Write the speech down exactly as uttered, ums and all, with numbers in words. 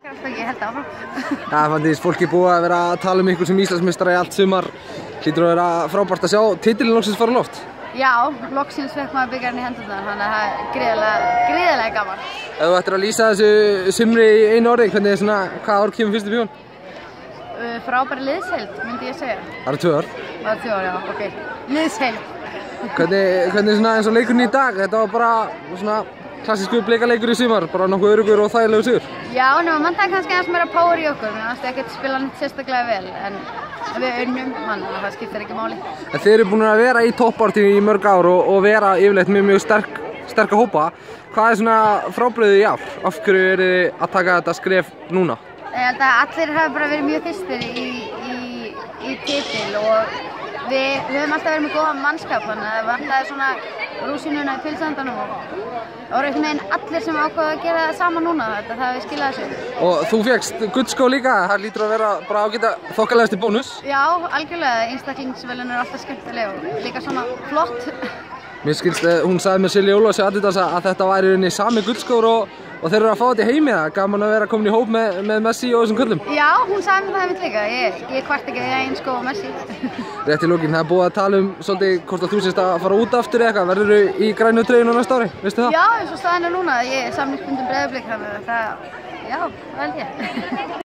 Ég held áfram. Já, fannst fólki búið að vera að tala um ykkur sem Íslandsmeistara í allt sumar. Hlýtur að vera frábært að sjá titilinn loksins fara á loft. Já, loksins fekk maður bikarinn í hendurnar, þannig að það er gríðarlega, gríðarlega gaman. Ef þú ættir að lýsa þessu sumri í einu orði, hvernig er svona, hvað ár kemur fyrst upp í hún? Uh, frábæri liðsheild, myndi ég segja. Það eru tvö ár. Það eru tvö ár, já, ok. Liðsheild. Hvernig, hvernig svona eins og leikurinn í dag, þetta var bara svona klassísku blikaleikur í sumar, bara nokkuð öruggur og þægilegu sigur. Já, nema mann það kannski aðeins meira power í okkur, mér fannst ég ekkert spila neitt sérstaklega vel, en við unnum, þannig að það skiptir ekki máli. En þið eru búin að vera í toppbaráttunni í mörg ár og, og vera yfirleitt mjög mjög sterk, sterka hópa. Hvað er svona frábrigðið í ár? Af hverju eru þið að taka þetta skref núna? Ég held að allir hafa bara verið mjög þyrstir í, í, í titil og við, við höfum alltaf verið með góðan mannskap, þannig að það vantaði svona rúsínuna í pylsuendanum og það voru einhvern veginn allir sem ákváðu að gera það sama núna, þetta það við skilaði þessu. Og þú fékkst gullskó líka, það lítur að vera bara ágæta þokkalegasti bónus? Já, algjörlega, einstaklingsvelun er alltaf skemmtileg og líka svona flott. Mér skilst, hún sagði með Silja Ólafs í Adidas að þetta væri rauninni sami gullskór og, og þeir eru að fá þetta í heimi, það gaman að vera komin í hóp með, með Messi og þessum köllum. Já, hún sagði mér það einmitt líka, ég, ég kvart ekki að ég eins sko og Messi. Rétt í lokin, það er búið að tala um svolítið hvort að þú sést að fara út aftur eða eitthvað, verður þú í grænu treyjunni á næsta ári, veistu það? Já, eins og staðan er núna, ég er samningsbundin Breiðablik, þannig að það, já, það held ég.